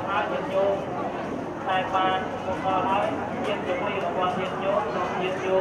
ហើយញាតិញោមតែបានមកដល់ហើយញាតិជាមួយរបស់ញាតិញោមញាតិញោ